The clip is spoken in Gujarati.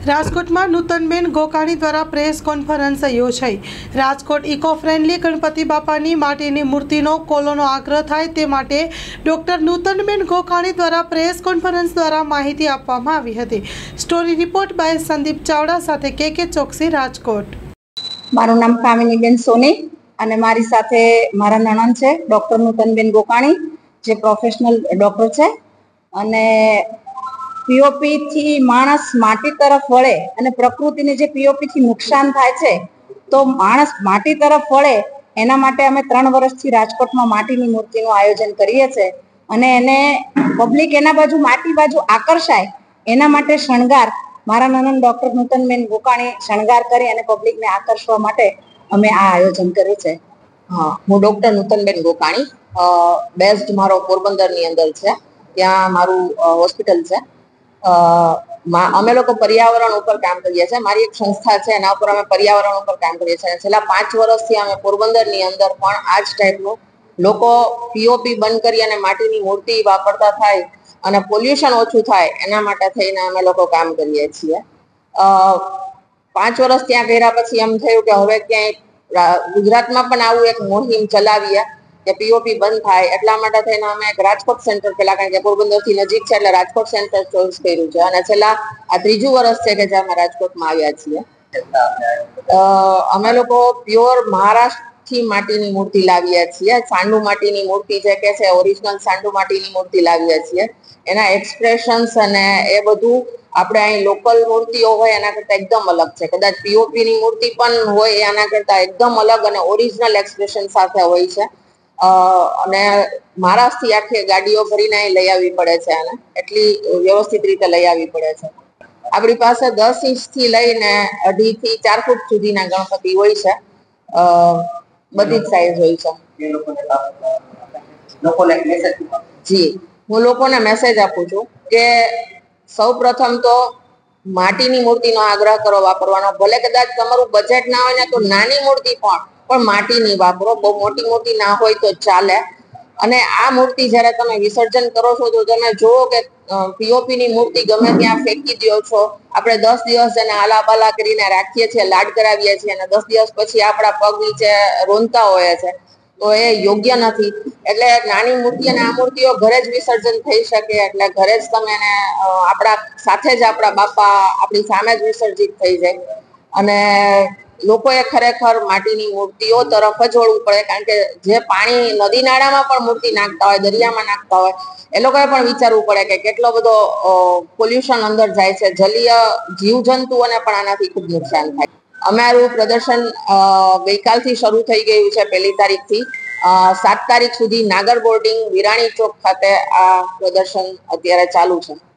રાજકોટમાં નૂતનબેન ગોકાણી દ્વારા પ્રેસ કોન્ફરન્સ યોજાઈ। રાજકોટ ઇકો ફ્રેન્ડલી ગણપતિ બાપાની માટીની મૂર્તિનો કોલોનો આગ્રહ થાય તે માટે ડોક્ટર નૂતનબેન ગોકાણી દ્વારા પ્રેસ કોન્ફરન્સ દ્વારા માહિતી આપવામાં આવી હતી। Story report by Sandeep Chavda સાથે કે ચોકસી, રાજકોટ। મારું નામ કામિનીબેન સોની અને મારી સાથે મારા નણંદ છે ડોક્ટર નૂતનબેન ગોકાણી, જે પ્રોફેશનલ ડોક્ટર છે। અને પીઓપી થી માણસ માટી તરફ વળે અને પ્રકૃતિને જે પીઓપી થી નુકસાન થાય છે, તો માણસ માટી તરફ વળે એના માટે અમે 3 વર્ષથી રાજકોટમાં માટીની મૂર્તિનું આયોજન કરીએ છીએ। અને એને પબ્લિક એના બાજુ માટી બાજુ આકર્ષાય એના માટે શણગાર મારા નણંદ ડોક્ટર નૂતનબેન ગોકાણી શણગાર કરી અને પબ્લિકને આકર્ષવા માટે અમે આ આયોજન કર્યું છે। હું ડોક્ટર નૂતનબેન ગોકાણી, બેસ્ડ મારો પોરબંદરની અંદર છે, ત્યાં મારું હોસ્પિટલ છે। અમે લોકો પર્યાવરણ ઉપર કામ કરીએ છીએ। મારી એક સંસ્થા છે, એના ઉપર અમે પર્યાવરણ ઉપર કામ કરીએ છીએ। છેલ્લા 5 વર્ષથી અમે પોરબંદરની અંદર પણ આ જ ટાઈપનું લોકો પીઓપી બંધ કરી અને માટીની મૂર્તિ વાપરતા થાય અને પોલ્યુશન ઓછું થાય એના માટે થઈને અમે લોકો કામ કરીએ છીએ। 5 વર્ષ ત્યાં કર્યા પછી એમ થયું કે હવે ક્યાંય ગુજરાતમાં પણ આવું એક મુહિમ ચલાવીએ કે પીઓપી બંધ થાય। એટલા માટે થઈને અમે એક રાજકોટ સેન્ટર, પેલા કારણ કે પોરબંદરથી નજીક છે એટલે રાજકોટ સેન્ટર ચોઈસ કર્યું છે અને છેલ્લા આ 3જું વર્ષ છે કે જે અમે રાજકોટમાં આવ્યા છીએ। અમે લોકો પ્યોર મહારાષ્ટ્રથી માટીની મૂર્તિ લાવીએ છીએ। સાંડુ માટીની મૂર્તિ જે કે છે, ઓરિજિનલ સાંડુ માટીની મૂર્તિ લાવીએ છીએ। એના એક્સપ્રેશન્સ અને એ બધું આપણે અહીં લોકલ મૂર્તિઓ હોય એના કરતા એકદમ અલગ છે। કદાચ પીઓપી ની મૂર્તિ પણ હોય એના કરતા એકદમ અલગ અને ઓરિજિનલ એક્સપ્રેશન સાથે હોય છે। અને મહારાષ્ટ્રથી આખી ગાડીઓ ભરીને અહીં લઈ આવવી પડે છે અને એટલી વ્યવસ્થિત રીતે લઈ આવવી પડે છે। આપણી પાસે 10 ઇંચથી લઈને 2.5 થી 4 ફૂટ સુધીના ગણપતિ હોય છે। બધી જ સાઈઝ હોય છે। જી, હું લોકોને મેસેજ આપું છું કે સૌ પ્રથમ તો માટીની મૂર્તિનો આગ્રહ કરો વાપરવાનો। ભલે કદાચ તમારું બજેટ ના હોય ને તો નાની મૂર્તિ પણ માટીની વાપરો, બહુ મોટી મૂર્તિ ના હોય તો ચાલે। અને આ મૂર્તિ જ્યારે તમે વિસર્જન કરો છો તો તમે જુઓ કે પીઓપી ની મૂર્તિ ગમે ત્યાં ફેંકી દો છો। આપણે 10 દિવસ એને આલાબાલા કરીને રાખીએ છીએ, લાડ કરાવીએ છીએ અને 10 દિવસ પછી આપણા પગ નીચે રોનતા હોય છે, તો એ યોગ્ય નથી। એટલે નાની મૂર્તિ અને આ મૂર્તિઓ ઘરે જ વિસર્જન થઈ શકે, એટલે ઘરે જ તમે એને આપણા સાથે જ આપણા બાપા આપણી સામે જ વિસર્જિત થઈ જાય। અને લોકોએ ખરેખર માટીની મૂર્તિઓ તરફ જ વળવું પડે, કારણ કે જે પાણી નદી નાળામાં પણ મૂર્તિ નાખતા હોય, દરિયામાં નાખતા હોય, એ લોકોએ પણ વિચારવું પડે કે કેટલો બધો પોલ્યુશન અંદર જાય છે। જલીય જીવજંતુઓને પણ આનાથી ખૂબ નુકસાન થાય। અમારું પ્રદર્શન ગઈકાલથી શરૂ થઈ ગયું છે, 1 તારીખથી 7 તારીખ સુધી નાગર બોર્ડિંગ વિરાણી ચોક ખાતે આ પ્રદર્શન અત્યારે ચાલુ છે।